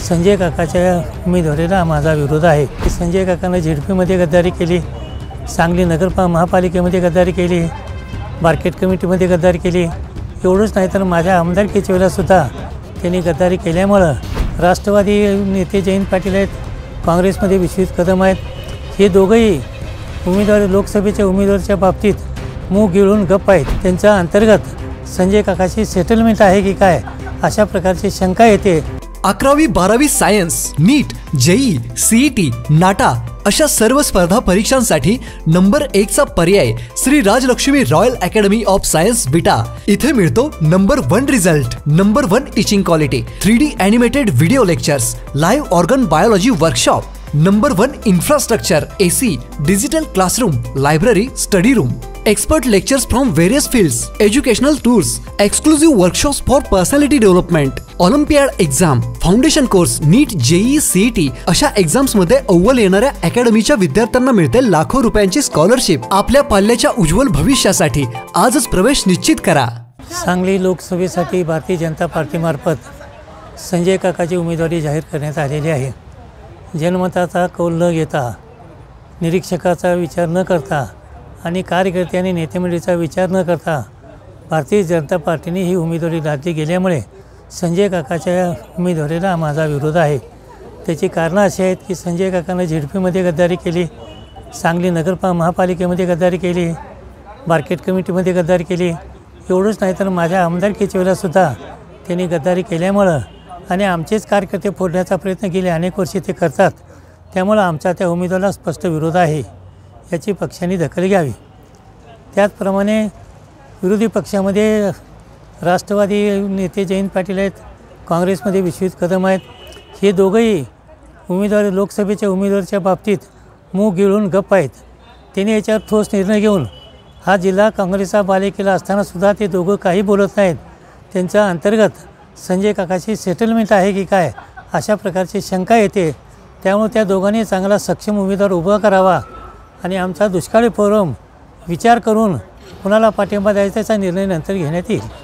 संजय काकाच्या उमेदवारीला माझा विरोध आहे। संजय काकांना झेडपीमध्ये गद्दारी केली, सांगली महापालिकेमध्ये गद्दारी केली, मार्केट कमिटीमध्ये गद्दारी केली। एवढंच नाही तर माझ्या आमदारकीच्या वेळेलासुद्धा त्यांनी गद्दारी केल्यामुळं राष्ट्रवादी नेते जयंत पाटील आहेत, काँग्रेसमध्ये विश्वजित कदम आहेत। हे दोघंही उमेदवार लोकसभेच्या उमेदवाराच्या बाबतीत मूग गिळून गप्प आहेत। त्यांच्या अंतर्गत संजय काकाशी सेटलमेंट आहे की काय अशा प्रकारची शंका येते। 11वी 12वी science, NEET, JEE, CET, NATA अशा सर्व स्पर्धा परीक्षांसाठी नंबर 1 चा पर्याय Shri Rajlakshmi royal academy of science Vita. इथे मिळतो number 1 result, number 1 teaching quality, 3D animated video lectures, live organ biology workshop, number 1 infrastructure, AC, digital classroom, library, study room, expert lectures from various fields, educational tours, exclusive workshops for personality development, Olympiad exam, foundation course, NEET, JEE, CET अशा exams मध्ये अव्वल येणाऱ्या अकॅडमीच्या विद्यार्थ्यांना मिळते लाखो रुपयांची scholarship. आपल्या पाल्याच्या उज्ज्वल भविष्यासाठी आजच प्रवेश निश्चित करा। सांगली लोकसभेसाठी भारतीय जनता पार्टीमार्फत संजय काकाची उमेदवारी जाहीर करण्यात आलेली आहे। जनमताचा कौल न घेता, निरीक्षकाचा विचार न करता आणि कार्यकर्ते आणि नेतेमंडळीचा विचार न करता भारतीय जनता पार्टीने ही उमेदवारी लादली गेल्यामुळे संजय काकाच्या उमेदवारीला माझा विरोध आहे। त्याची कारणं अशी आहेत की संजय काकांना झेडपीमध्ये गद्दारी केली, सांगली महापालिकेमध्ये गद्दारी केली, मार्केट कमिटीमध्ये गद्दारी केली। एवढंच नाही तर माझ्या आमदारकीच्या वेळेलासुद्धा त्यांनी गद्दारी केल्यामुळं आणि आमचेच कार्यकर्ते फोडण्याचा प्रयत्न केले, अनेक वर्षे ते करतात। त्यामुळं आमचा त्या उमेदवाराला स्पष्ट विरोध आहे, याची पक्षांनी दखल घ्यावी। त्याचप्रमाणे विरोधी पक्षामध्ये राष्ट्रवादी नेते जयंत पाटील आहेत, काँग्रेसमध्ये विश्वजित कदम आहेत। हे दोघंही उमेदवार लोकसभेच्या उमेदवाराच्या बाबतीत मूग गिळून गप्प आहेत। त्यांनी याच्यावर ठोस निर्णय घेऊन हा जिल्हा काँग्रेसचा बालेकिल्ला असतानासुद्धा ते दोघं काही बोलत नाहीत। त्यांच्या अंतर्गत संजय काकाशी सेटलमेंट आहे की काय अशा प्रकारची शंका येते। त्यामुळे त्या दोघांनी चांगला सक्षम उमेदवार उभा करावा आणि आमचा दुष्काळी फोरम विचार करून कुणाला पाठिंबा द्यायचा निर्णय नंतर घेण्यात येईल।